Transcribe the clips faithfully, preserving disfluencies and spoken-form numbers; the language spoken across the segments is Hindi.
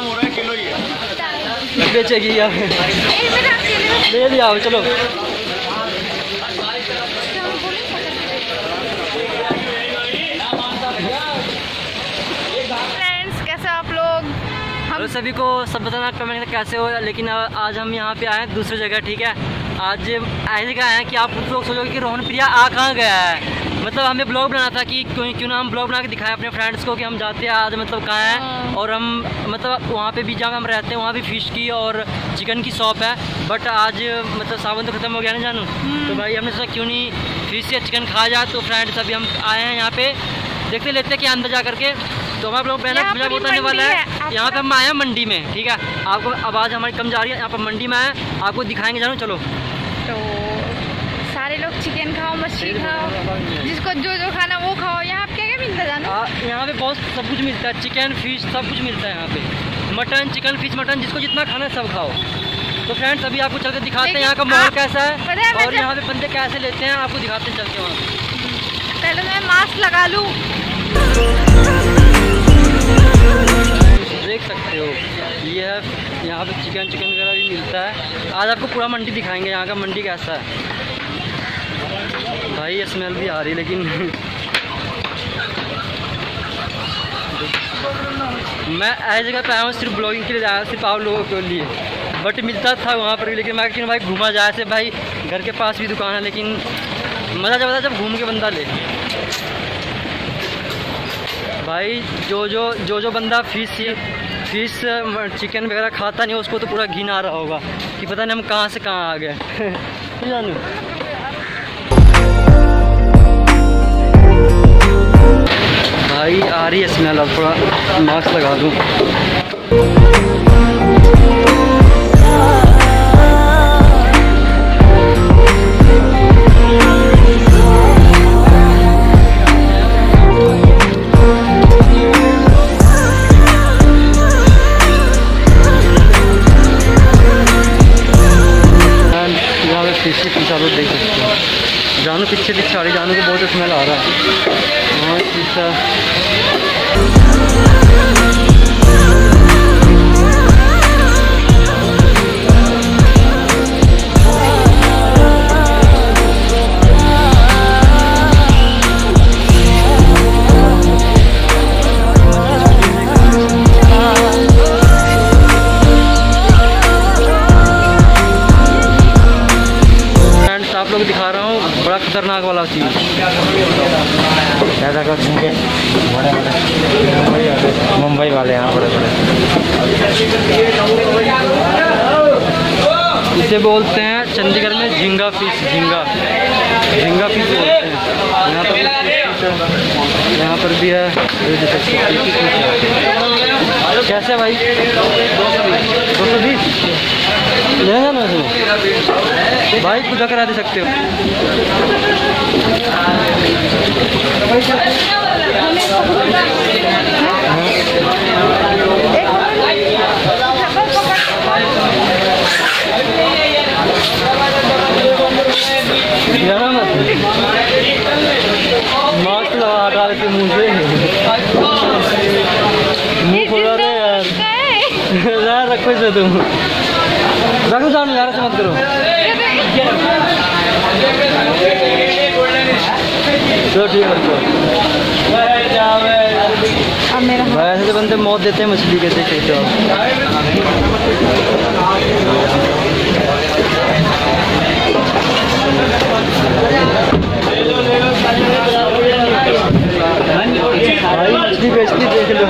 ग्राम हो रहा है, किलो ही है। बेचेगी यार, ले लिया आओ चलो। फ्रेंड्स कैसे आप लोग? हेलो सभी को, सब बताना कमेंट कैसे हो। लेकिन आज हम यहाँ पे आए हैं दूसरी जगह, ठीक है। आज ऐसी जगह आए हैं कि आप लोग सोचोगे कि रोहन प्रिया आ कहाँ गया है। मतलब हमें ब्लॉग बनाना था कि क्यों क्यों ना हम ब्लॉग बना के दिखाएं अपने फ्रेंड्स को कि हम जाते हैं आज मतलब कहाँ हैं। और हम मतलब वहाँ पे भी जहाँ हम रहते हैं वहाँ भी फ़िश की और चिकन की शॉप है। बट आज मतलब सावन तो ख़त्म हो गया ना जानू, तो भाई हमने सोचा क्यों नहीं फिश या चिकन खा जाए। तो फ्रेंड्स अभी हम आए हैं यहाँ पे, देखते लेते कि अंदर जा करके। तो हमारे लोग पहले मुझे बताने वाला है, यहाँ पे हम आए हैं मंडी में, ठीक है। आपको आवाज़ हमारी कम जा रही है, यहाँ पर मंडी में आए, आपको दिखाएंगे जानू चलो। तो सारे लोग चिकन खाओ, मछली खाओ, जिसको जो जो खाना वो खाओ। यहाँ पे क्या क्या मिलता है जानू? यहाँ पे बहुत सब कुछ मिलता है, चिकन फिश सब कुछ मिलता है यहाँ पे। मटन चिकन फिश मटन, जिसको जितना खाना है सब खाओ। तो फ्रेंड्स अभी आपको चल के दिखाते हैं यहाँ का माहौल कैसा है और यहाँ पे बंदे कैसे लेते हैं, आपको दिखाते हैं चल के वहाँ पे। पहले मैं मास्क लगा लूँ। देख सकते हो ये है, यहाँ पे चिकन चिकन वगैरह भी मिलता है। आज आपको पूरा मंडी दिखाएंगे, यहाँ का मंडी कैसा है। भाई ये स्मेल भी आ रही है, लेकिन मैं ऐसी जगह पे आया हूँ सिर्फ ब्लॉगिंग के लिए आया, सिर्फ आप लोगों के लिए। बट मिलता था वहाँ पर भी, लेकिन मैं क्यों भाई घूमा जाए से, भाई घर के पास भी दुकान है, लेकिन मज़ा जब आता है जब घूम के बंदा ले। भाई जो जो जो जो बंदा फिश फिश चिकन वगैरह खाता नहीं, उसको तो पूरा घिन आ रहा होगा कि पता नहीं हम कहाँ से कहाँ आ गए। जानू भाई आ रही है स्मेल, अब थोड़ा मास्क लगा दूँ। पीछे पीछा लोग देख सकते हो, जानू पीछे पीछे आ रही, जानू को बहुत स्मेल आ रहा है। हाँ पीछा आप लोग दिखा रहा हूँ, बड़ा खतरनाक वाला चीज़। ऐसा कर मुंबई वाले यहाँ बड़े बड़े, इसे बोलते हैं चंडीगढ़ में झींगा फिश, झींगा झींगा फिश बोलते हैं। यहाँ पर यहाँ पर भी है। कैसे भाई? दो सौ बीस दो सौ बीस ले जाना उसमें भाई, पूजा करा दे सकते हो। मास्क लगा हटा देते मुँह से, मुँह खोला रहे यार। यार रखो इसे, तुम रखो जानो यार, ऐसे मत करो। चलो ठीक है रखो। भाई ऐसे तो बंदे मौत देते हैं मछली के, देख सकते हो भाई मछली बेचती देख लो।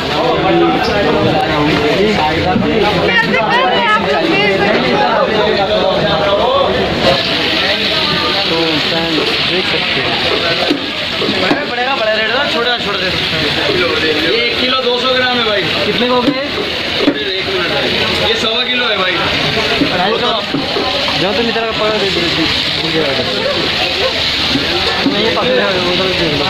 तो देख सकते हो पड़ेगा बड़ा रेट ना, छोटा छोड़ दे। एक किलो दो सौ ग्राम है भाई। कितने हो गए? एक मिनट, ये सवा किलो है भाई। जो तो नितर का पड़ा दे दीजिए, नहीं पास है उधर दे दो।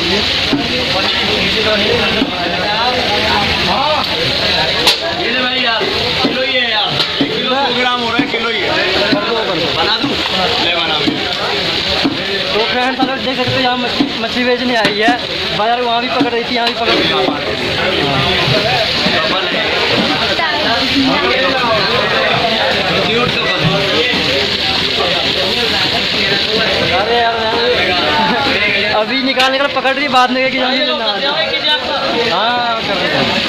ये ले भाई यार, किलो ही है यार, एक किलो सौ ग्राम हो रहा है, किलो ही है। बना दूँ? ले बना। तो फ्रेंड्स अगर देख सकते हो यहाँ मछली मछली बेचने आई है, बाजार वहाँ भी पकड़ रही थी, यहाँ भी पकड़ रही थी। पकड़ रही बाद में कि जल्दी लेना। हाँ कर रहे हैं।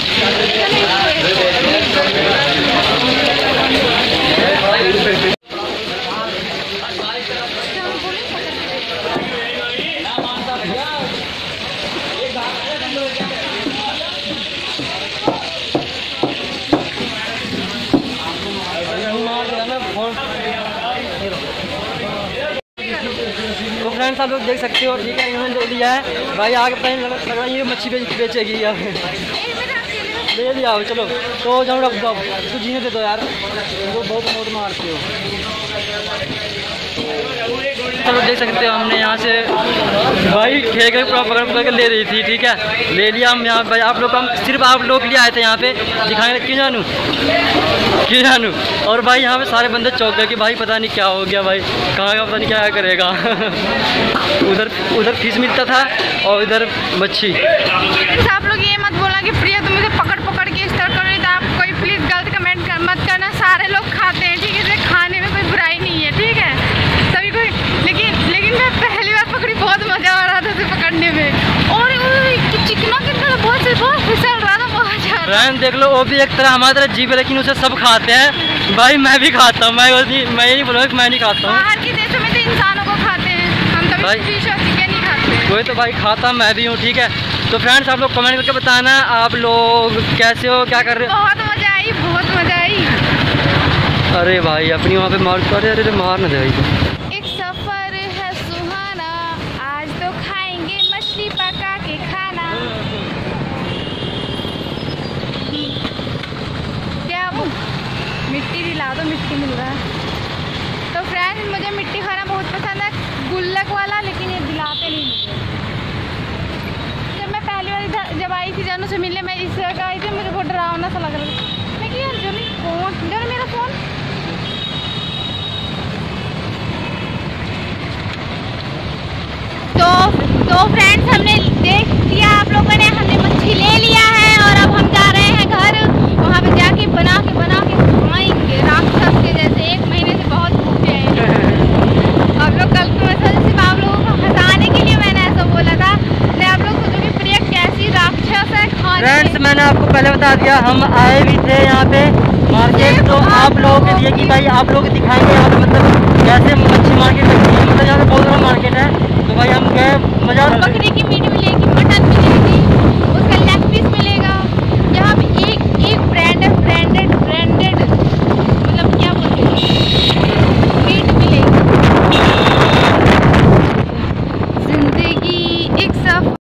तो फ्रेंड्स आप लोग देख सकते हो, ठीक है, इन्होंने ले लिया है भाई। आगे पता नहीं लग रहा है ये मच्छी बेच बेचेगी यार। ले लिया हो, चलो तो जाओ रख दो, इसको जीने दे दो यार, तो बहुत मौत मारते हो। चलो देख सकते हो हमने यहाँ से भाई खेल कर पूरा पकड़ पकड़ के ले रही थी, ठीक है, ले लिया हम यहाँ भाई। आप लोग हम सिर्फ आप लोग के लिए आए थे यहाँ पे दिखाने, क्यों जानू क्यों जानू और भाई यहाँ पे सारे बंदे चौंक गए कि भाई पता नहीं क्या हो गया भाई, कहाँ का पता नहीं क्या करेगा। उधर उधर फिश मिलता था और इधर मच्छी। आप लोग ये मत बोलना कि प्रिया तुम मुझे पकड़ पकड़ के इस तरह कर रही, तो आप कोई प्लीज़ गलत कमेंट कर, मत करना। सारे लोग खाते हैं, ठीक है, इसलिए खाने में कोई बुराई नहीं है, ठीक है, सभी कोई। लेकिन लेकिन मैं पहली बार पकड़ी, बहुत मज़ा आ रहा था उसे पकड़ने में। और चिकना कितना बहुत से बहुत फिसल रहा था, बहुत ज़्यादा। फ्रेंड देख लो, वो भी एक तरह हमारी तरह जीव है, लेकिन उसे सब खाते हैं भाई। मैं भी खाता हूँ, मैं मैं ये नहीं बोलूँगा कि मैं नहीं खाता हूँ। बाहर के देशों में तो इंसानों को खाते हैं, हम तभी फिश और चिकन ही खाते हैं। कोई तो भाई खाता मैं भी हूँ, ठीक है। तो फ्रेंड्स आप लोग कमेंट करके बताना आप लोग कैसे हो, क्या कर रहे हो। बहुत मज़ा आई, बहुत मज़ा आई। अरे भाई अपनी वहाँ पे मार, अरे अरे मार ना दे भाई। एक सफर है सुहाना, आज तो खाएंगे मछली पका के खाना। क्या वो मिट्टी दिला दो, मिट्टी मिल रहा है। तो फ्रेंड्स मुझे मिट्टी खाना बहुत पसंद है, गुल्लक वाला, लेकिन ये दिलाते नहीं मुझे। जब मैं पहली बार जब आई थी जानू से मिलने, मैं इस जगह आई थी, मुझे बहुत डरावना सा लग रहा था। मैं कि यार जल्दी फोन जरा मेरा फ़ोन। तो तो फ्रेंड्स हमने देख लिया, आप लोगों ने, हमने मच्छी ले लिया है और अब हम जा रहे हैं घर। वहाँ पे जाके बना के बना के खाएंगे राक्षस के जैसे। एक महीने से बहुत भूखे हैं आप लोग। कल की वजह से सिर्फ आप लोगों को हंसाने के लिए मैंने ऐसा बोला था, मैं आप लोग सोचोगे प्रिया कैसी राक्षस है खाने। फ्रेंड्स मैंने आपको पहले बता दिया, हम आए भी थे यहाँ पे मार्केट, तो आप लोगों के लिए कि भाई आप लोग दिखाएंगे यहाँ पे मतलब कैसे मच्छी मार्केट लगती है, मतलब यहाँ पे बहुत बड़ा मार्केट है। तो भाई हम गए, मजा बकरी की मीट